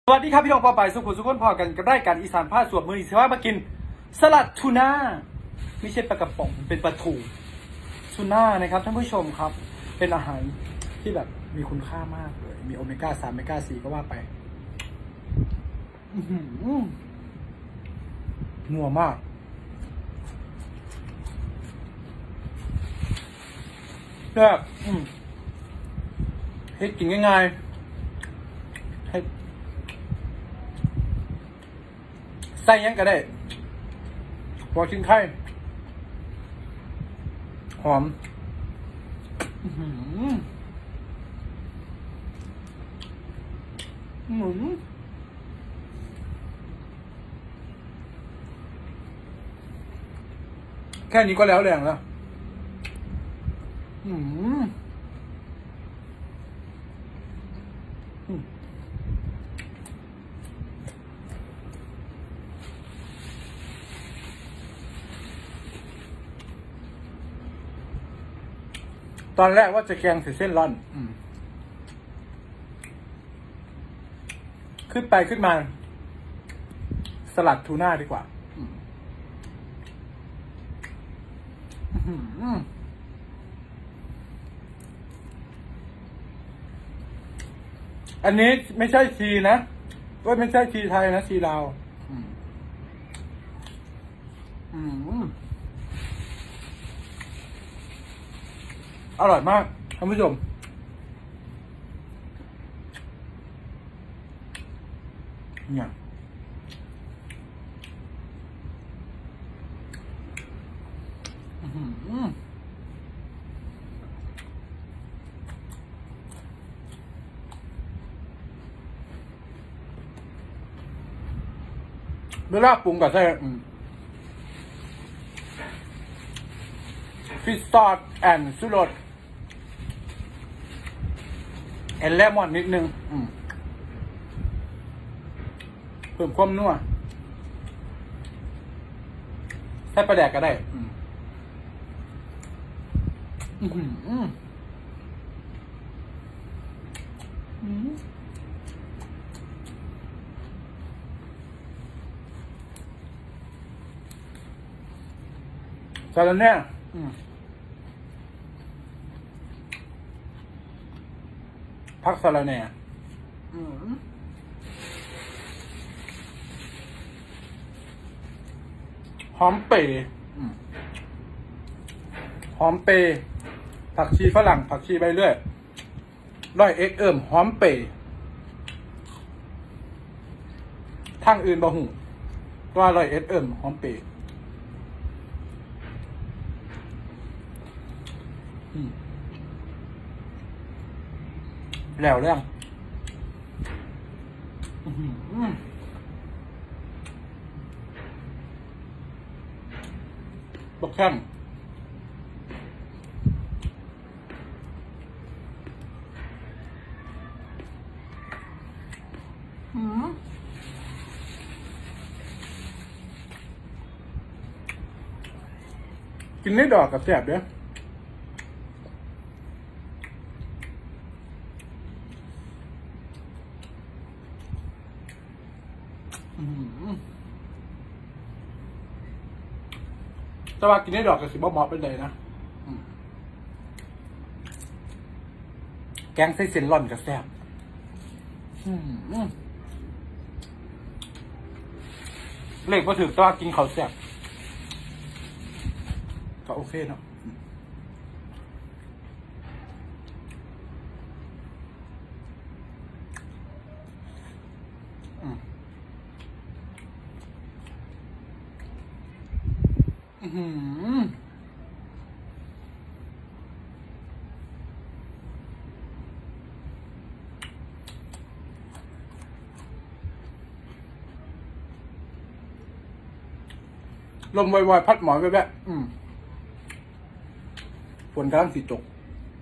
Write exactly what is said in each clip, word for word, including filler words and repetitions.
สวัสดีครับพี่น้องปอไปสุขุมสุขนพอกันกับรายการอีสานผ้าสวมมืออีสานมากินสลัดทูน่าไม่ใช่ปลากระป๋องเป็นปลาทูทูน่านะครับท่านผู้ชมครับเป็นอาหารที่แบบมีคุณค่ามากเลยมีโอเมก้าสามโอเมก้าสี่ก็ว่าไปนัวมากแบบเฮ็ดกินง่ายๆให้ใส่ยังก็ได้พอชิ้นไข่หอมอืมอืมแค่นี้ก็แล้วแรงแล้วอืมตอนแรกว่าจะแกงใส่เส้นร่อนขึ้นไปขึ้นมาสลัดทูน่าดีกว่าอันนี้ไม่ใช่ชีนะก็ไม่ใช่ชีไทยนะชีลาวอร่อยมากท่านผู้ชมเนี่ยเวลาปรุงกับใส่ฟิชซอสแอนด์ซูโรสแอนเลมอนนิดนึงเพิ่มความนัวใส่ปลาแดกก็ได้สาระแหน่พักสาระแหน่หอมเปย์หอมเปย์ผักชีฝรั่งผักชีใบเลื่อยร้อยเอ็กเอิมหอมเปย์ทางอื่นบ่หูตัวร้อยเอ็กเอิมหอมเปย์แล้วเรื่องบักแข้งกินได้ดอกกับแซ่บเด้อแต่ว่ากินได้ดอกกับสิบ่เหมาะเป็นเลยนะแกงใส่เส้นร่อนกับแซ่บเล็กพอถึงแต่ว่ากินเขาแซ่บก็โอเคเนาะลมวอยๆพัดหมอนแวะฝนกำลังสีจก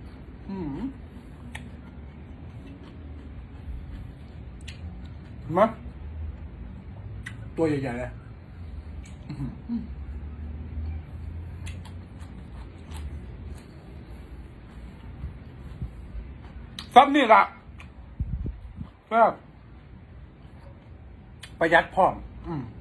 มาตัวใหญ่ๆเลยซับนี่ละแซ่บประหยัดพร้อมอืม